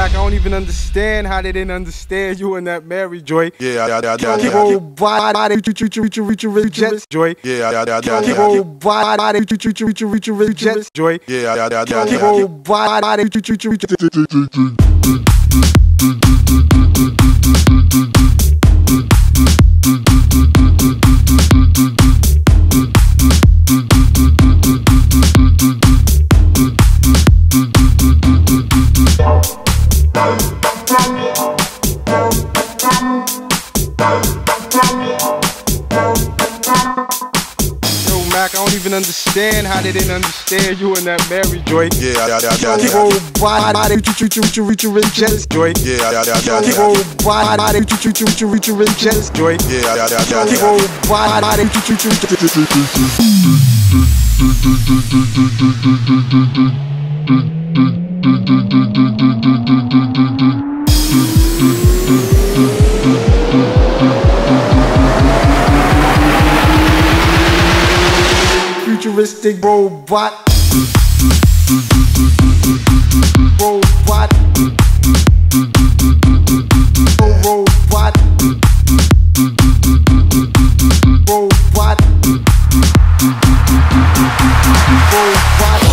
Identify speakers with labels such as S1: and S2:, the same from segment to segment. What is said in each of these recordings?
S1: whack, I don't even understand how they didn't understand you and that Mary Joy.
S2: Yeah.
S1: Robot, futuristic joy.
S2: Yeah.
S1: Robot, futuristic joy. Robot, I don't even understand how they didn't understand you and that Mary Joy.
S2: Yeah.
S1: Robot, futuristic joy. Robot, futuristic joy. Futuristic robot. Robot. Robot. Robot. Robot.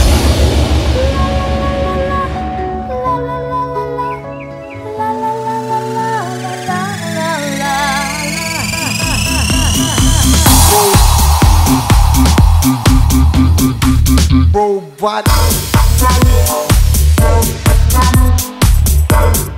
S1: Robot.